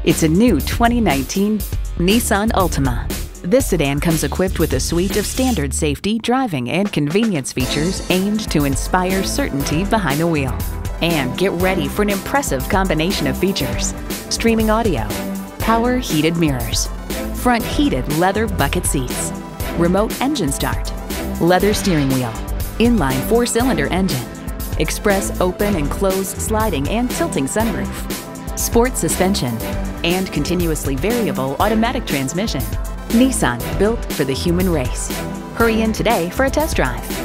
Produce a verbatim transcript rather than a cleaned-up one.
It's a new twenty nineteen Nissan Altima. This sedan comes equipped with a suite of standard safety, driving, and convenience features aimed to inspire certainty behind the wheel. And get ready for an impressive combination of features: streaming audio, power heated mirrors, front heated leather bucket seats, remote engine start, leather steering wheel, inline four-cylinder engine, express open and close sliding and tilting sunroof, sport suspension, and continuously variable automatic transmission. Nissan, built for the human race. Hurry in today for a test drive.